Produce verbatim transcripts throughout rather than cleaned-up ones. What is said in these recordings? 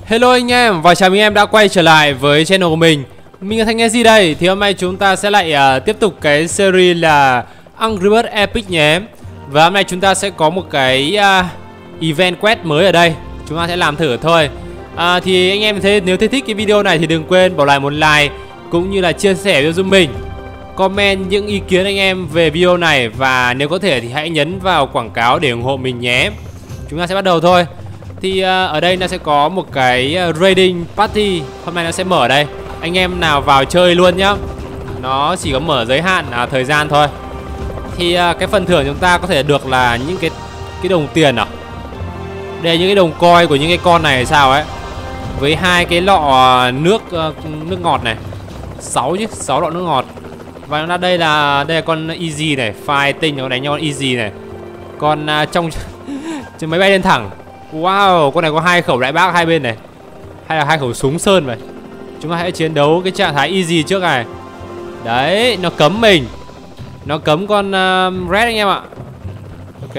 Hello anh em, và chào mừng em đã quay trở lại với channel của mình. Mình là Thanh Nghe gì đây. Thì hôm nay chúng ta sẽ lại uh, tiếp tục cái series là Angry Birds Epic nhé em. Và hôm nay chúng ta sẽ có một cái uh, event quest mới ở đây. Chúng ta sẽ làm thử thôi. uh, Thì anh em thấy nếu thấy thích cái video này thì đừng quên bỏ lại một like, cũng như là chia sẻ video giúp mình, comment những ý kiến anh em về video này. Và nếu có thể thì hãy nhấn vào quảng cáo để ủng hộ mình nhé. Chúng ta sẽ bắt đầu thôi. Thì uh, ở đây nó sẽ có một cái uh, raiding party. Hôm nay nó sẽ mở ở đây. Anh em nào vào chơi luôn nhá. Nó chỉ có mở giới hạn à, thời gian thôi. Thì uh, cái phần thưởng chúng ta có thể được là những cái cái đồng tiền à. Đây là những cái đồng coin của những cái con này hay sao ấy. Với hai cái lọ nước uh, nước ngọt này. Sáu chứ, sáu lọ nước ngọt. Và nó đây là đây là con easy này, fighting nó đánh nhau con easy này. Còn uh, trong trên máy bay lên thẳng. Wow, con này có hai khẩu đại bác hai bên này. Hay là hai khẩu súng sơn vậy. Chúng ta hãy chiến đấu cái trạng thái easy trước này. Đấy, nó cấm mình. Nó cấm con uh, red anh em ạ. Ok.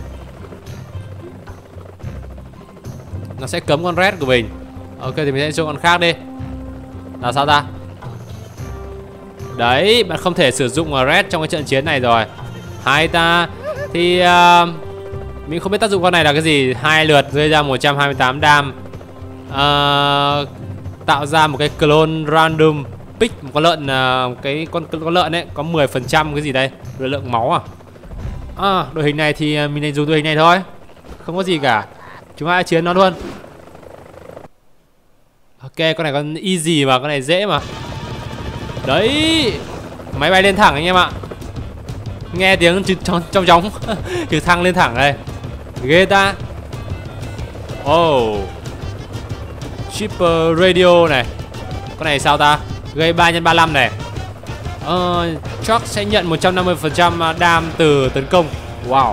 Nó sẽ cấm con red của mình. Ok, thì mình sẽ cho con khác đi. Là sao ta? Đấy, bạn không thể sử dụng red trong cái trận chiến này rồi. Hai ta. Thì uh, mình không biết tác dụng con này là cái gì. Hai lượt gây ra một trăm hai mươi tám đam. uh, Tạo ra một cái clone random pick. Một con lợn, uh, cái con, con lợn ấy có mười phần trăm cái gì đây, lực lượng máu à. À, đội hình này thì mình nên dùng đội hình này thôi. Không có gì cả. Chúng ta chiến nó luôn. Ok, con này con easy mà, con này dễ mà. Đấy, máy bay lên thẳng anh em ạ. Nghe tiếng trong trong chóng trực thăng lên thẳng đây. Ghê ta. Oh, Chipper Radio này. Con này sao ta? Gây ba nhân ba mươi lăm này. Ờ, Chuck sẽ nhận một trăm năm mươi phần trăm đam từ tấn công. Wow.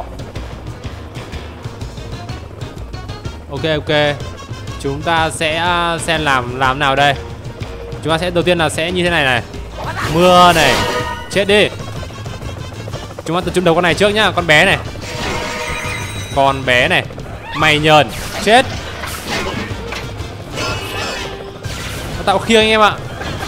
Ok ok. Chúng ta sẽ xem làm làm nào đây. Chúng ta sẽ đầu tiên là sẽ như thế này này. Mưa này. Chết đi. Chúng ta tập trung đầu con này trước nhá, con bé này. Con bé này. Mày nhờn. Chết. Nó tạo khiêng anh em ạ.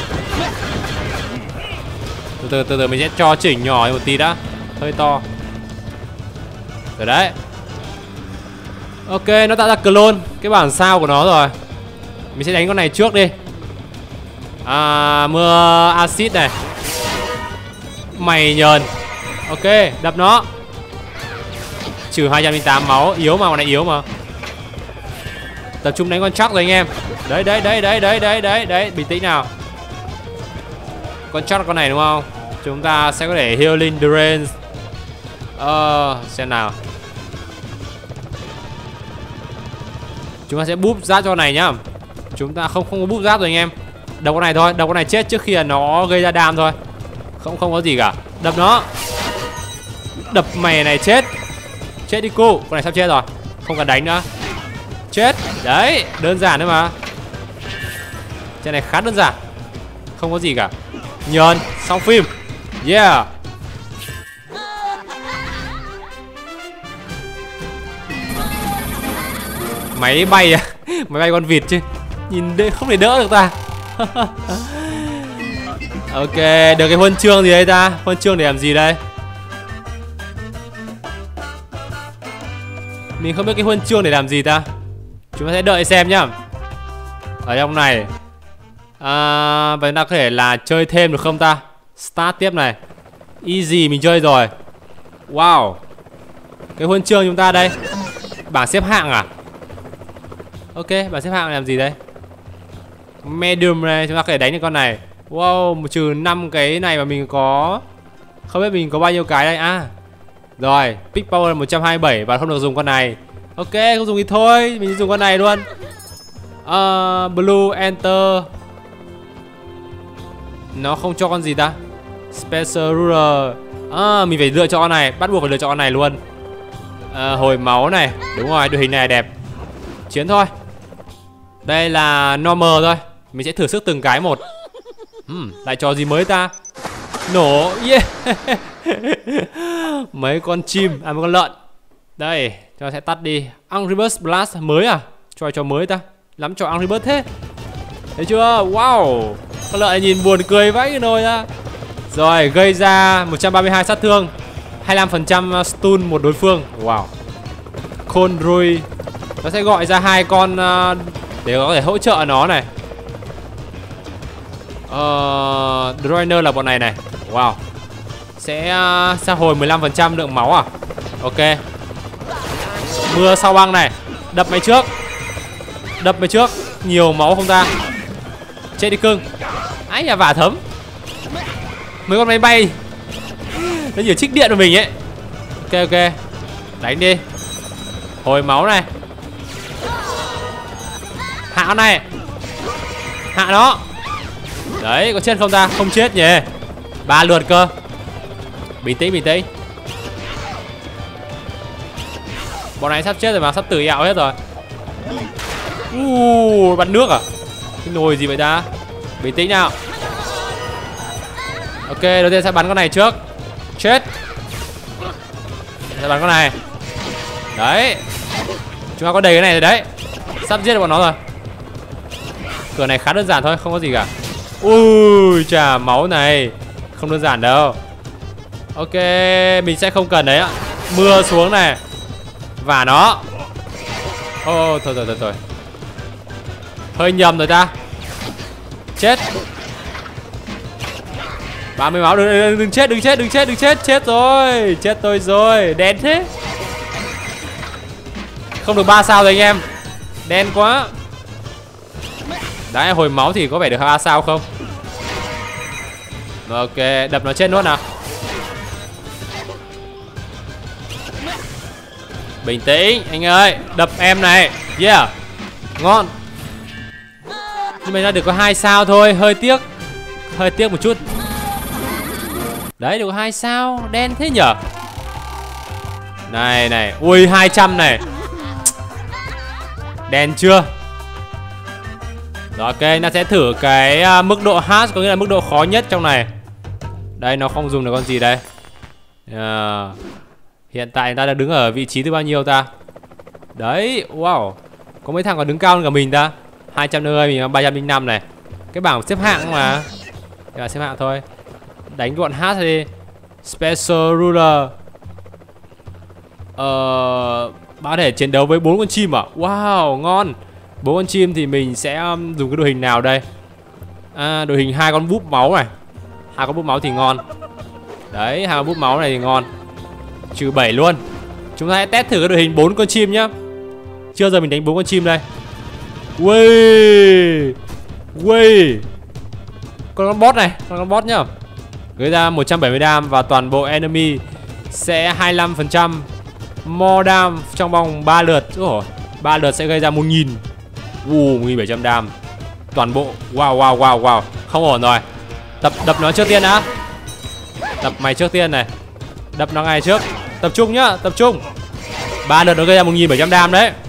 Từ từ từ từ mình sẽ cho chỉnh nhỏ một tí đã. Hơi to. Rồi đấy. Ok, nó tạo ra clone, cái bản sao của nó rồi. Mình sẽ đánh con này trước đi. À, mưa axit này. Mày nhờn. Ok, đập nó. Trừ hai trăm linh tám máu. Yếu mà, con này yếu mà. Tập trung đánh con Chuck rồi anh em. Đấy, đấy, đấy, đấy, đấy, đấy, đấy, đấy. Bình tĩnh nào. Con Chuck là con này đúng không? Chúng ta sẽ có thể healing drain. Ờ, xem nào. Chúng ta sẽ búp giáp cho con này nhá. Chúng ta không không có búp giáp rồi anh em. Đập con này thôi, đập con này chết trước khi là nó gây ra đam thôi. Không không có gì cả. Đập nó. Đập mày này chết. Chết đi cô. Con này sắp chết rồi. Không cần đánh nữa. Chết. Đấy, đơn giản thôi mà. Trận này khá đơn giản. Không có gì cả. Nhờn, xong phim. Yeah. Máy bay à? Máy bay con vịt chứ. Nhìn đây không thể đỡ được ta. Ok, được cái huân chương gì đây ta? Huân chương để làm gì đây? Mình không biết cái huân chương để làm gì ta. Chúng ta sẽ đợi xem nhá. Ở trong này à, vậy ta có thể là chơi thêm được không ta? Start tiếp này. Easy mình chơi rồi. Wow. Cái huân chương chúng ta đây. Bảng xếp hạng à? Ok, bảng xếp hạng làm gì đây? Medium này, chúng ta có thể đánh được con này. Wow, trừ năm cái này mà mình có. Không biết mình có bao nhiêu cái đây. À, rồi, pick power một trăm hai mươi bảy và không được dùng con này. Ok, không dùng thì thôi, mình dùng con này luôn. uh, Blue enter. Nó không cho con gì ta? Special ruler. À, mình phải lựa chọn con này. Bắt buộc phải lựa chọn con này luôn. à, Hồi máu này. Đúng rồi, đội hình này đẹp. Chiến thôi. Đây là normal thôi. Mình sẽ thử sức từng cái một. hmm, Lại trò gì mới ta? Nổ. Yeah. Mấy con chim. À, mấy con lợn. Đây, cho sẽ tắt đi. Angry Birds Blast mới à? Cho cho mới ta. Lắm trò Angry Bird thế. Thấy chưa? Wow. Con lợn này nhìn buồn cười vãi nồi ra. Rồi, gây ra một trăm ba mươi hai sát thương, hai mươi lăm phần trăm stun một đối phương. Wow. Conroy. Nó sẽ gọi ra hai con uh, để có thể hỗ trợ nó này. Ờ, Droiner là bọn này này. Wow. Sẽ uh, sẽ hồi mười lăm phần trăm lượng máu à? Ok. Mưa sao băng này. Đập mày trước. Đập mày trước. Nhiều máu không ta? Chết đi cưng. Ái da vả thấm. Mấy con máy bay nó nhiều trích điện của mình ấy. Ok ok. Đánh đi. Hồi máu này. Hạ nó này. Hạ nó. Đấy, có chết không ta? Không chết nhỉ. Ba lượt cơ. Bình tĩnh bình tĩnh. Bọn này sắp chết rồi mà, sắp tử yạo hết rồi. Uh, bắn nước à? Cái nồi gì vậy ta? Bình tĩnh nào. Ok, đầu tiên sẽ bắn con này trước. Chết. Sẽ bắn con này. Đấy. Chúng ta có đầy cái này rồi đấy. Sắp giết được bọn nó rồi. Cửa này khá đơn giản thôi, không có gì cả. Ui, chà, máu này không đơn giản đâu. Ok, mình sẽ không cần đấy ạ. Mưa xuống này. Và nó. Ô, oh, thôi thôi thôi thôi. Hơi nhầm rồi ta. Chết. ba mươi máu, đừng, đừng, đừng chết, đừng chết, đừng chết, đừng chết. Chết rồi, chết tôi rồi. Đen thế. Không được ba sao rồi anh em. Đen quá. Đấy, hồi máu thì có vẻ được ba sao không? Ok, đập nó chết nốt nào. Bình tĩnh, anh ơi. Đập em này. Yeah. Ngon. Nhưng mà ra được có hai sao thôi, hơi tiếc. Hơi tiếc một chút. Đấy, được hai sao. Đen thế nhở. Này này. Ui, hai trăm này. Đen chưa? Rồi ok, nó sẽ thử cái uh, mức độ hard, có nghĩa là mức độ khó nhất trong này. Đây, nó không dùng được con gì đây. uh, Hiện tại ta đã đứng ở vị trí thứ bao nhiêu ta? Đấy, wow. Có mấy thằng còn đứng cao hơn cả mình ta. Hai trăm năm mươi, mình ba trăm linh năm này. Cái bảng xếp hạng mà. Cái bảng xếp hạng thôi. Đánh gọn hard đi. Special Ruler. Ờ... Bạn có thể chiến đấu với bốn con chim à? Wow, ngon. Bốn con chim thì mình sẽ um, dùng cái đội hình nào đây? À, đội hình hai con búp máu này. Hai con búp máu thì ngon. Đấy, hai con búp máu này thì ngon. Trừ bảy luôn. Chúng ta hãy test thử cái đội hình bốn con chim nhá. Chưa giờ mình đánh bốn con chim đây. Ui. Ui. Con con boss này, con con boss nhá. Gây ra một trăm bảy mươi đam và toàn bộ enemy sẽ hai mươi lăm phần trăm more đam trong vòng ba lượt. Ủa, ba lượt sẽ gây ra một nghìn. Uh, một nghìn bảy trăm đam. Toàn bộ. Wow wow wow wow. Không ổn rồi. Tập đập nó trước tiên đã. Đập mày trước tiên này. Đập nó ngay trước. Tập trung nhá, tập trung. Ba lượt nó gây ra một nghìn bảy trăm đam đấy.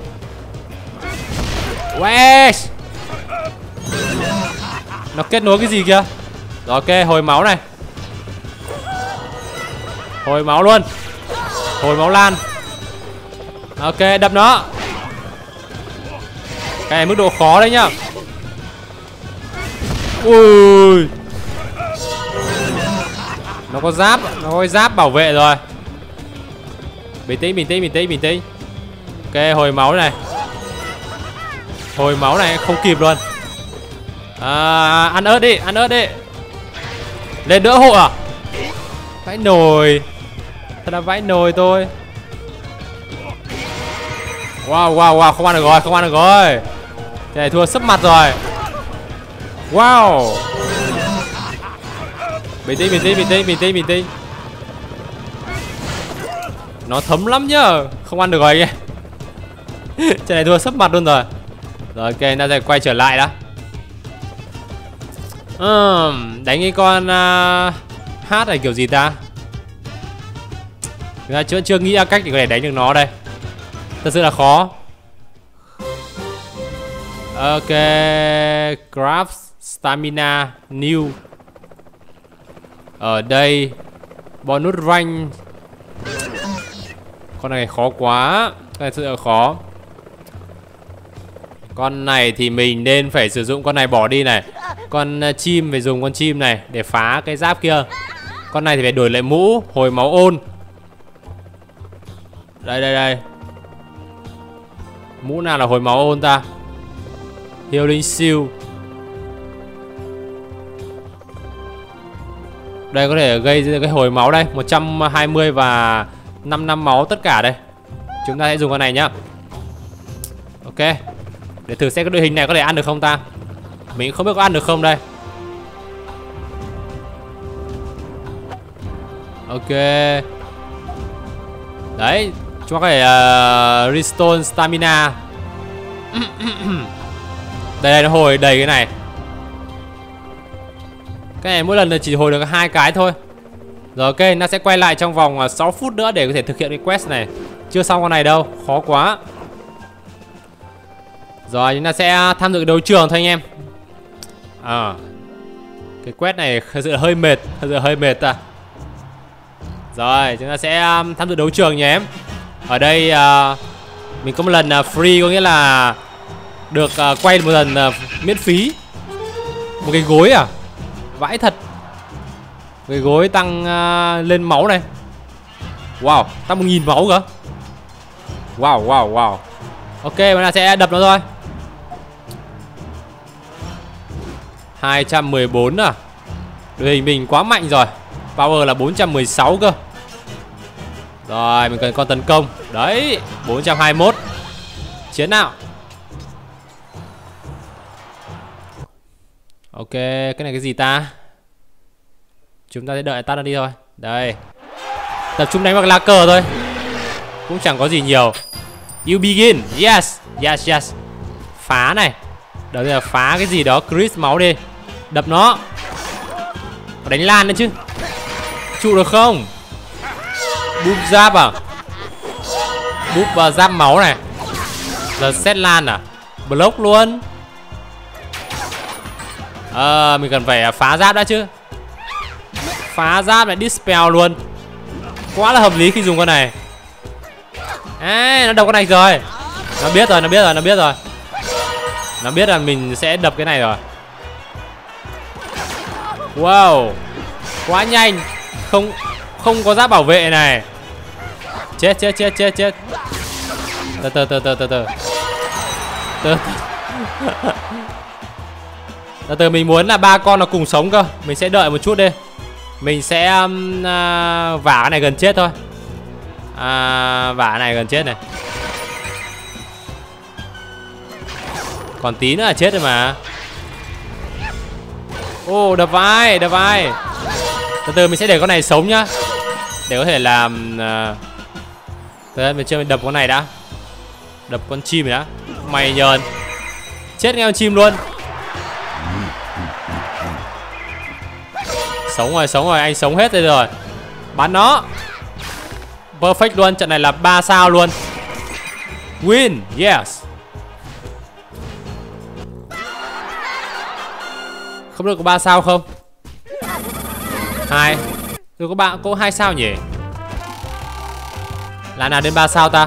Wesh. Nó kết nối cái gì kìa? Rồi ok, hồi máu này. Hồi máu luôn. Hồi máu lan. Ok, đập nó. Cái này mức độ khó đấy nhá. Ui. Nó có giáp, nó có giáp bảo vệ rồi. Bình tĩnh, bình tĩnh, bình tĩnh, bình tĩnh. Ok, hồi máu này. Hồi máu này không kịp luôn. À, ăn ớt đi, ăn ớt đi. Lên đỡ hộ à? Vãi nồi. Thật là vãi nồi tôi. Wow, wow, wow, không ăn được rồi, không ăn được rồi. Cái này thua sấp mặt rồi. Wow. Bình tĩnh, bình tĩnh, bình tĩnh, bình tĩnh, bình tĩnh. Nó thấm lắm nhá. Không ăn được rồi kìa. Cái này thua sấp mặt luôn rồi. Rồi ok, ta sẽ quay trở lại đã. uhm, Đánh cái con uh, hát này kiểu gì ta? Chúng ta chưa, chưa nghĩ ra cách để có thể đánh được nó đây. Thật sự là khó. Ok. Craft Stamina New. Ở đây bonus rank. Con này khó quá. Cái này thật sự là khó. Con này thì mình nên phải sử dụng con này bỏ đi này. Con uh, chim phải dùng con chim này để phá cái giáp kia. Con này thì phải đổi lại mũ hồi máu ôn. Đây đây đây. Mũ nào là hồi máu ôn ta? Healing Shield. Đây có thể gây cái hồi máu đây, một trăm hai mươi và năm năm máu tất cả đây. Chúng ta sẽ dùng con này nhá. Ok. Để thử xem cái đội hình này có thể ăn được không ta. Mình không biết có ăn được không đây. Ok. Đấy, chúng ta có thể uh, restore stamina. Đây đây, nó hồi đầy cái này. Cái này mỗi lần chỉ hồi được hai cái thôi. Rồi ok, nó sẽ quay lại trong vòng sáu phút nữa để có thể thực hiện cái quest này. Chưa xong con này đâu, khó quá. Rồi chúng ta sẽ tham dự đấu trường thôi anh em. À, cái quest này thật sự hơi mệt, thật sự hơi mệt ta. Rồi chúng ta sẽ tham dự đấu trường nhé em. Ở đây uh, mình có một lần uh, free, có nghĩa là được uh, quay một lần uh, miễn phí. Một cái gối à? Vãi thật. Cái gối tăng uh, lên máu này. Wow, tăng một nghìn máu cơ. Wow, wow, wow. Ok, chúng ta sẽ đập nó thôi. hai trăm mười bốn à. Đội hình mình quá mạnh rồi. Power là bốn trăm mười sáu cơ. Rồi, mình cần con tấn công. Đấy, bốn trăm hai mươi mốt. Chiến nào. Ok, cái này cái gì ta? Chúng ta sẽ đợi tắt nó đi thôi. Đây. Tập trung đánh bằng lá cờ thôi. Cũng chẳng có gì nhiều. You begin. Yes, yes, yes. Phá này. Đầu tiên là phá cái gì đó. Chris máu đi. Đập nó. Đánh lan nữa chứ. Trụ được không? Búp giáp à? Búp vào giáp máu này. Giờ set lan à? Block luôn. Ờ, à, mình cần phải phá giáp đã chứ. Phá giáp lại dispel luôn. Quá là hợp lý khi dùng con này. À, nó đập con này rồi. Nó biết rồi, nó biết rồi, nó biết rồi. Nó biết là mình sẽ đập cái này rồi. Wow. Quá nhanh. Không không có giáp bảo vệ này. Chết chết chết chết chết. Từ từ từ từ từ từ. Từ từ từ mình muốn là ba con nó cùng sống cơ. Mình sẽ đợi một chút đi. Mình sẽ um, uh, vả cái này gần chết thôi. À, vả cái này gần chết này. Còn tí nữa là chết rồi mà. Ô, oh, đập vai, đập vai. Từ từ mình sẽ để con này sống nhá. Để có thể làm uh... Từ mình chơi mình đập con này đã. Đập con chim này đã. Mày nhờn. Chết nghe con chim luôn. Sống rồi, sống rồi, anh sống hết rồi rồi. Bắn nó. Perfect luôn, trận này là ba sao luôn. Win, yes. Không được có ba sao không? Hai. Rồi có bạn có hai sao nhỉ? Là nào đến ba sao ta?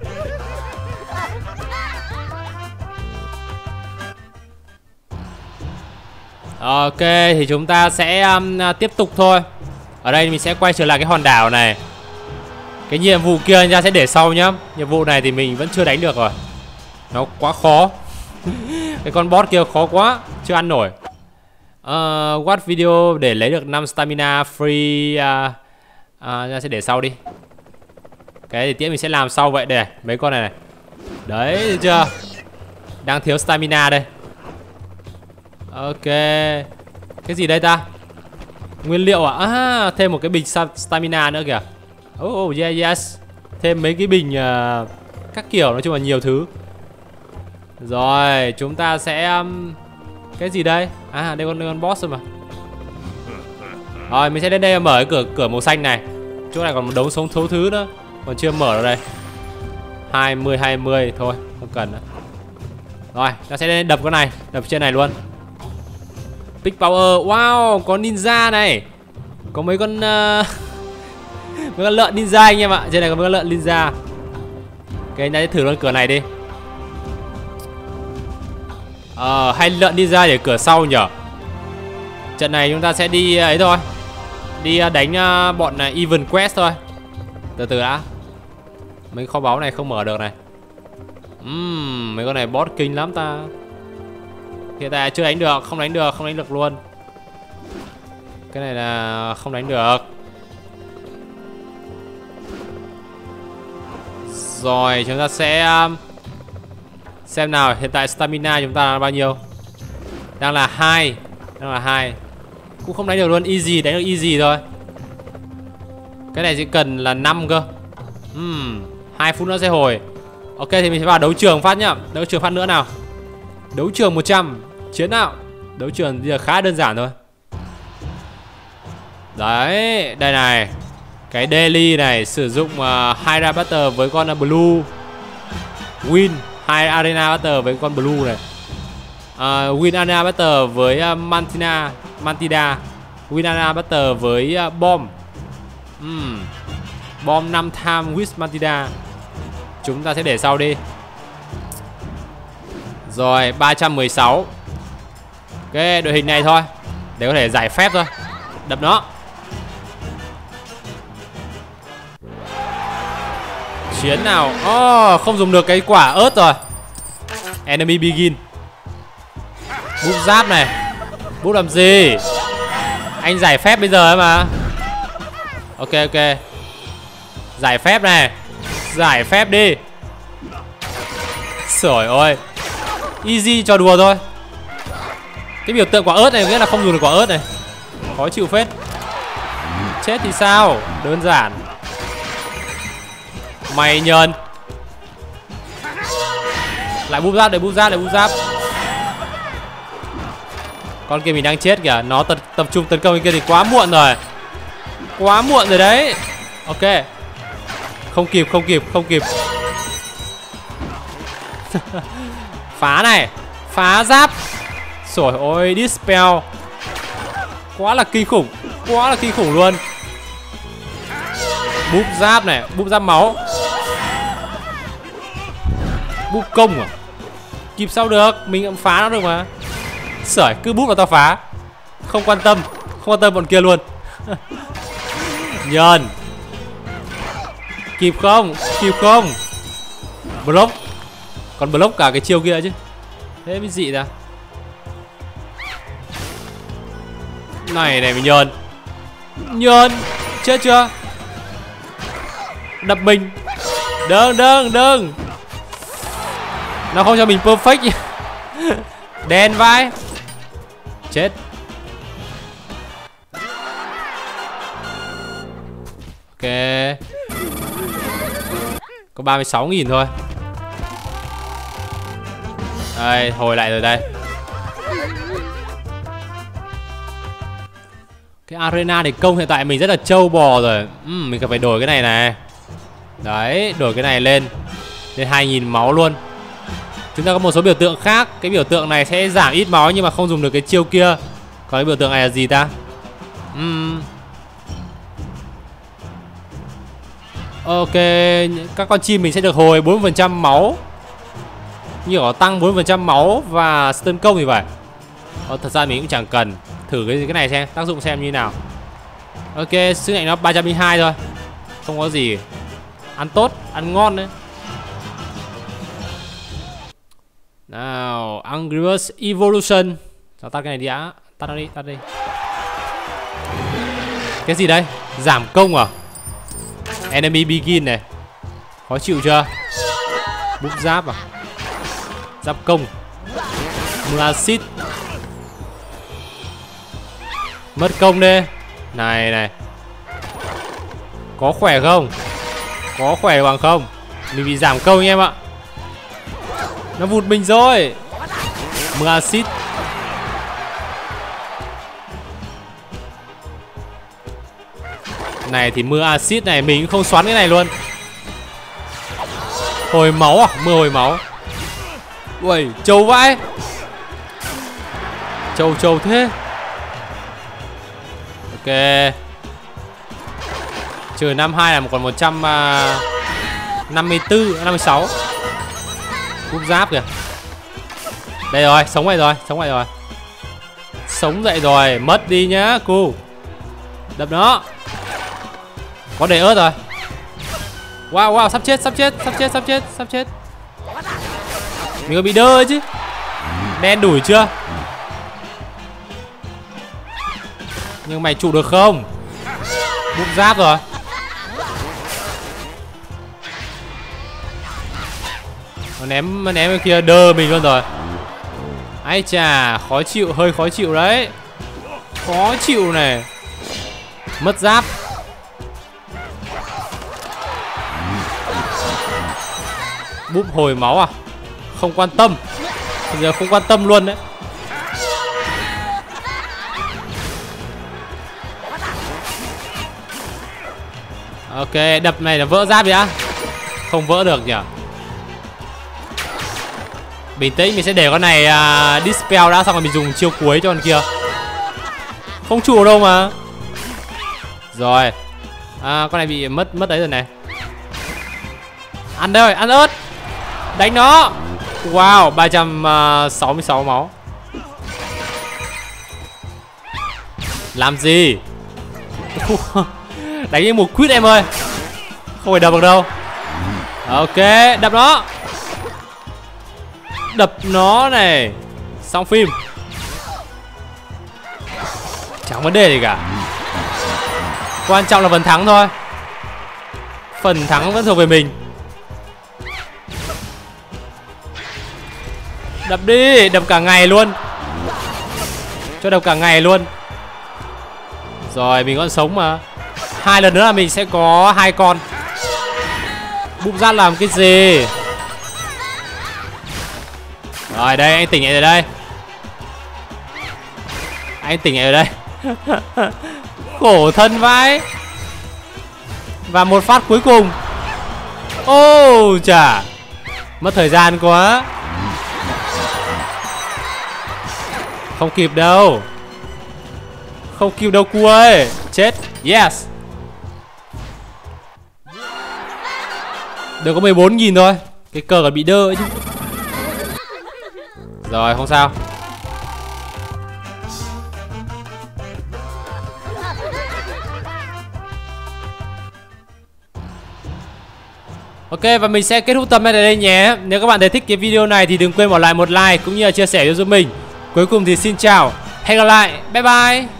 Ok, thì chúng ta sẽ um, tiếp tục thôi. Ở đây mình sẽ quay trở lại cái hòn đảo này. Cái nhiệm vụ kia anh ra sẽ để sau nhá. Nhiệm vụ này thì mình vẫn chưa đánh được rồi. Nó quá khó. Cái con boss kia khó quá. Chưa ăn nổi. uh, Watch video để lấy được năm stamina free. uh, uh, Ra sẽ để sau đi. Cái thì tiếp mình sẽ làm sau vậy. Đây này, mấy con này này. Đấy, được chưa? Đang thiếu stamina đây. Ok. Cái gì đây ta? Nguyên liệu à? À, thêm một cái bình stamina nữa kìa. Oh, oh yeah, yes. Thêm mấy cái bình uh, các kiểu, nói chung là nhiều thứ. Rồi, chúng ta sẽ um, cái gì đây? À, đây con, đây con boss rồi mà. Rồi, mình sẽ đến đây mở cái cửa cửa màu xanh này. Chỗ này còn một đống sống số thứ nữa. Còn chưa mở đâu đây. Hai mươi, hai mươi, thôi, không cần nữa. Rồi, ta sẽ đến đập con này. Đập trên này luôn. Big power, wow, có ninja này. Có mấy con uh, mấy con lợn ninja anh em ạ. Trên này có mấy con lợn ninja. Ok, anh ta sẽ thử luôn cửa này đi. Ờ, hay lợn đi ra để cửa sau nhở. Trận này chúng ta sẽ đi ấy thôi. Đi đánh bọn Even Quest thôi. Từ từ đã. Mấy kho báu này không mở được này. uhm, Mấy con này boss kinh lắm ta. Hiện tại chưa đánh được. Không đánh được, không đánh được luôn. Cái này là không đánh được. Rồi chúng ta sẽ xem nào. Hiện tại stamina chúng ta là bao nhiêu? Đang là hai. Đang là hai. Cũng không đánh được luôn. Easy, đánh được easy thôi. Cái này chỉ cần là năm cơ. uhm, hai phút nữa sẽ hồi. Ok thì mình sẽ vào đấu trường phát nhá. Đấu trường phát nữa nào. Đấu trường một trăm. Chiến nào. Đấu trường bây giờ khá đơn giản thôi. Đấy, đây này. Cái daily này sử dụng uh, Hydra Battle với con uh, Blue. Win hai Arena Battle với con Blue này. uh, Win Arena Battle với uh, Mantina Mantida. Win Arena Battle với uh, Bomb. uhm. Bomb năm time with Mantida. Chúng ta sẽ để sau đi. Rồi ba trăm mười sáu. Cái đội hình này thôi. Để có thể giải phép thôi. Đập nó. Chiến nào. Oh, không dùng được cái quả ớt rồi. Enemy begin. Búp giáp này. Búp làm gì? Anh giải phép bây giờ ấy mà. Ok ok. Giải phép này. Giải phép đi. Trời ơi. Easy cho đùa thôi. Cái biểu tượng quả ớt này nghĩa là không dùng được quả ớt này. Khó chịu phết. Chết thì sao? Đơn giản. Mày nhờn. Lại búp giáp, để búp giáp, để búp giáp. Con kia mình đang chết kìa. Nó tập, tập trung tấn công cái kia thì quá muộn rồi. Quá muộn rồi đấy. Ok. Không kịp, không kịp, không kịp. Phá này. Phá giáp. Trời ơi, dispel. Quá là kinh khủng. Quá là kinh khủng luôn. Búp giáp này. Búp giáp máu. Búp công à? Kịp sao được. Mình cũng phá nó được mà. Sởi, cứ búp vào tao phá. Không quan tâm. Không quan tâm bọn kia luôn. Nhờn. Kịp không? Kịp không? Block. Còn block cả cái chiêu kia chứ. Thế mới dị ra. Này này mình nhờn. Nhờn. Chết chưa? Đập mình. Đừng đừng đừng. Nó không cho mình perfect. Đen vai. Chết. Ok. Có ba mươi sáu nghìn thôi. Đây, hồi lại rồi đây. Cái arena để công hiện tại mình rất là trâu bò rồi. uhm, Mình cần phải đổi cái này này. Đấy, đổi cái này lên. Lên hai nghìn máu luôn. Chúng ta có một số biểu tượng khác. Cái biểu tượng này sẽ giảm ít máu nhưng mà không dùng được cái chiêu kia. Còn cái biểu tượng này là gì ta? uhm. Ok, các con chim mình sẽ được hồi bốn mươi phần trăm máu. Như có tăng bốn mươi phần trăm máu và tấn công thì phải. Ờ, thật ra mình cũng chẳng cần. Thử cái cái này xem, tác dụng xem như nào. Ok, sức mạnh nó ba trăm linh hai thôi. Không có gì. Ăn tốt, ăn ngon đấy. Nào, Angry Birds Evolution. Cho tắt cái này đi á. Tắt nó đi, tắt đi. Cái gì đây? Giảm công à? Enemy begin này. Khó chịu chưa? Búp giáp à? Giáp công. Mưa acid. Mất công đi. Này này. Có khỏe không? Có khỏe bằng không? Mình bị giảm công anh em ạ. Nó vụt mình rồi. Mưa acid. Này thì mưa acid này mình cũng không xoắn cái này luôn. Hồi máu à? Mưa hồi máu. Ui, trâu vãi. Trâu trâu thế. Ok. Trừ năm mươi hai là còn một trăm năm mươi tư, năm mươi sáu. Cúp giáp kìa. Đây rồi, sống dậy rồi, sống dậy rồi. Sống dậy rồi, mất đi nhá cu. Đập nó. Có đầy ớt rồi. Wow wow, sắp chết, sắp chết, sắp chết, sắp chết, sắp chết. Mình có bị đơ chứ. Đen đủi chưa? Nhưng mày trụ được không? Búp giáp rồi. Nó ném, nó ném bên kia đơ mình luôn rồi. Ai chà, khó chịu, hơi khó chịu đấy. Khó chịu này. Mất giáp. Búp hồi máu à? Không quan tâm. Bây giờ không quan tâm luôn đấy. Ok, đập này là vỡ giáp đi á. Không vỡ được nhỉ. Bình tĩnh, mình sẽ để con này uh, dispel đã, xong rồi mình dùng chiêu cuối cho con kia. Không trụ đâu mà. Rồi à, con này bị mất mất đấy rồi này. Ăn đây, ăn ớt. Đánh nó. Wow, ba trăm sáu mươi sáu máu. Làm gì? Đánh như một quýt em ơi. Không phải đập được đâu. Ok, đập nó. Đập nó này. Xong phim. Chẳng vấn đề gì cả. Quan trọng là phần thắng thôi. Phần thắng vẫn thuộc về mình. Đập đi, đập cả ngày luôn. Cho đập cả ngày luôn. Rồi, mình còn sống mà. Hai lần nữa là mình sẽ có hai con. Búp giáp làm cái gì? Rồi đây, anh tỉnh dậy rồi đây. Anh tỉnh dậy rồi đây. Khổ thân vãi. Và một phát cuối cùng. Ô oh, chà. Mất thời gian quá. Không kịp đâu. Không kịp đâu cu ơi. Chết. Yes. Được có mười bốn nghìn thôi. Cái cờ còn bị đơ chứ. Rồi không sao. Ok, và mình sẽ kết thúc tập này tại đây nhé. Nếu các bạn thấy thích cái video này thì đừng quên bỏ lại một like cũng như là chia sẻ cho giúp mình. Cuối cùng thì xin chào. Hẹn gặp lại. Bye bye.